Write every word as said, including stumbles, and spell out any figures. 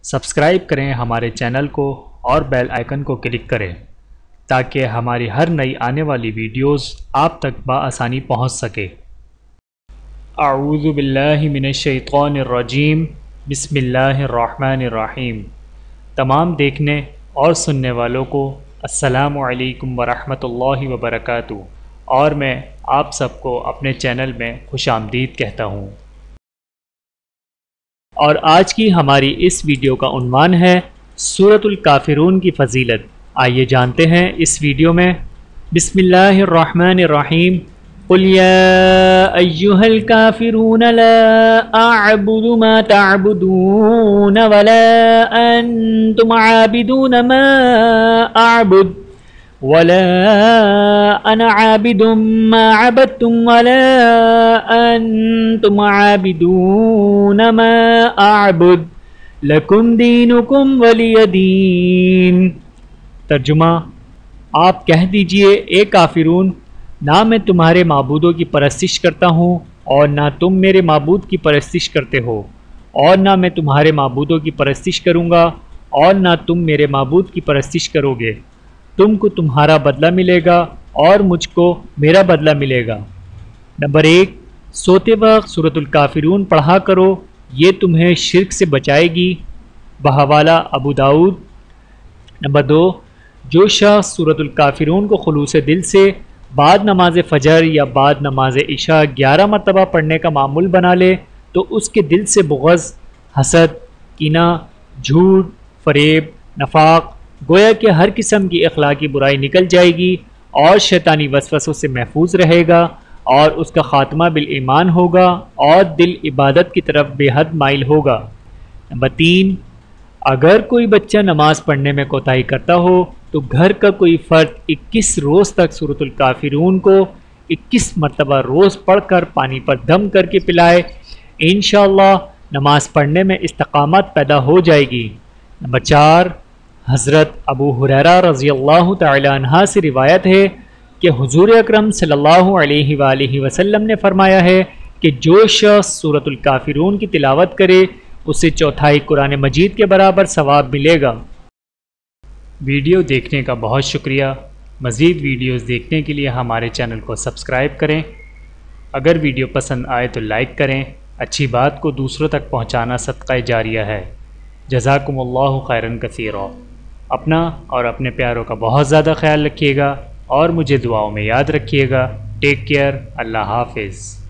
Subscribe کریں ہمارے channel کو اور بیل آئیکن کو کلک کریں تاکہ ہماری ہر نئی آنے والی ویڈیوز آپ تک بآسانی پہنچ سکے۔ اعوذ باللہ من الشیطان الرجیم، بسم اللہ الرحمن الرحیم۔ تمام دیکھنے اور سننے والوں کو السلام علیکم ورحمۃ اللہ وبرکاتہ، اور میں آپ سب کو اپنے چینل میں خوش آمدید کہتا ہوں۔ اور آج کی ہماری اس ویڈیو کا عنوان ہے سورۃ الکافرون کی فضیلت۔ آئیے جانتے ہیں اس ویڈیو میں۔ بسم اللہ الرحمن الرحیم۔ قل یا ایہا الکافرون لا اعبد ما تعبدون ولا انتم عابدون ما اعبد ولا انا عابد ما عبدتم ولا انتم عابدون ما اعبد لکم دینکم ولی دین۔ ترجمہ: آپ کہہ دیجئے اے کافرون، نہ میں تمہارے معبودوں کی پرستش کرتا ہوں اور نہ تم میرے معبود کی پرستش کرتے ہو، اور نہ میں تمہارے معبودوں کی پرستش کروں گا اور نہ تم میرے معبود کی پرستش کرو گے۔ تم کو تمہارا بدلہ ملے گا اور مجھ کو میرا بدلہ ملے گا۔ نمبر ایک، سوتے وقت سورۃ الکافرون پڑھا کرو، یہ تمہیں شرک سے بچائے گی۔ بحوالہ ابو داؤد۔ نمبر دو، جو شخص سورۃ الکافرون کو خلوص دل سے بعد نماز فجر یا بعد نماز عشاء گیارہ مرتبہ پڑھنے کا معمول بنا لے تو اس کے دل سے بغض، حسد، کینہ، جھوٹ، فریب، نفاق، گویا کہ ہر قسم کی اخلاقی برائی نکل جائے گی اور شیطانی وسوسوں سے محفوظ رہے گا، اور اس کا خاتمہ بالایمان ہوگا اور دل عبادت کی طرف بے حد مائل ہوگا۔ نمبر تین، اگر کوئی بچہ نماز پڑھنے میں کوتاہی کرتا ہو تو گھر کا کوئی فرد اکیس روز تک سورۃ الکافرون کو اکیس مرتبہ روز پڑھ کر پانی پر دم کر کے پلائے، انشاءاللہ نماز پڑھنے میں استقامت پیدا ہو جائے گی۔ نمبر چار، حضرت ابو ہریرہ رضی اللہ تعالی عنہ سے روایت ہے کہ حضور اکرم صلی اللہ علیہ وآلہ وسلم نے فرمایا ہے کہ جو شخص سورۃ الکافرون کی تلاوت کرے اسے چوتھائی قرآن مجید کے برابر ثواب ملے گا۔ ویڈیو دیکھنے کا بہت شکریہ۔ مزید ویڈیوز دیکھنے کے لیے ہمارے چینل کو سبسکرائب کریں۔ اگر ویڈیو پسند آئے تو لائک کریں۔ اچھی بات کو دوسروں تک پہنچانا صدقہ جاریہ ہے۔ جزاکم اللہ خیرا کثیرا۔ اپنا اور اپنے پیاروں کا بہت زیادہ خیال رکھیے گا اور مجھے دعاؤں میں یاد رکھیے گا۔ Take care. اللہ حافظ۔